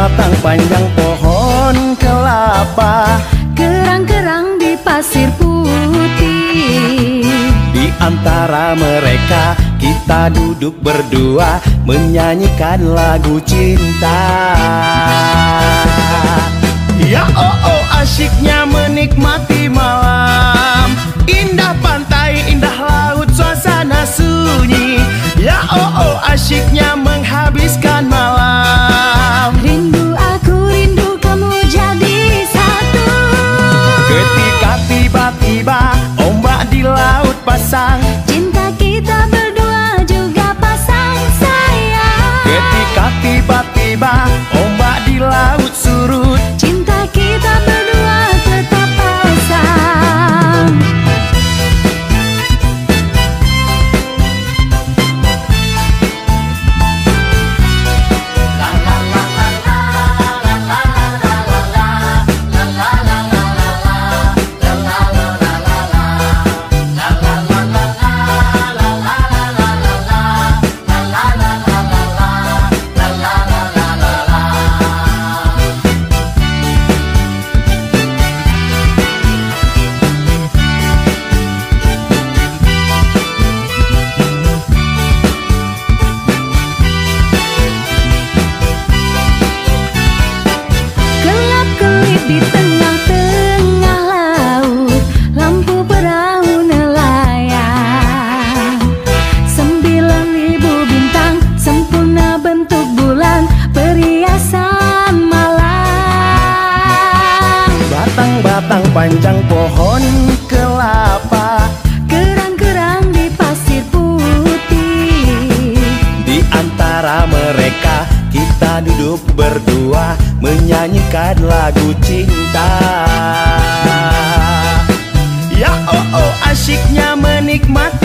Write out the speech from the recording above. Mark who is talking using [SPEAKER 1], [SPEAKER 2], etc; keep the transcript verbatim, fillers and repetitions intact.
[SPEAKER 1] batang panjang pohon kelapa,
[SPEAKER 2] kerang-kerang di pasir putih.
[SPEAKER 1] Di antara mereka kita duduk berdua menyanyikan lagu cinta. Ya oh oh asyiknya menikmati malam, indah pantai, indah laut, suasana sunyi. Ya oh oh asyiknya menghabiskan malam.
[SPEAKER 2] Rindu aku, rindu kamu jadi satu.
[SPEAKER 1] Ketika tiba-tiba ombak di laut pasang,
[SPEAKER 2] cinta kita berdua juga pasang sayang.
[SPEAKER 1] ketika tiba-tiba ombak di laut surut,
[SPEAKER 2] cinta kita berdua tetap pasang. Di tengah-tengah laut, lampu perahu nelayan. Sembilan ribu bintang, sempurna bentuk bulan, perhiasan malam.
[SPEAKER 1] batang-batang panjang pohon kelapa,
[SPEAKER 2] Kerang-kerang di pasir putih.
[SPEAKER 1] di antara mereka kita duduk berdua menyanyikan lagu cinta. Ya oh oh asyiknya menikmati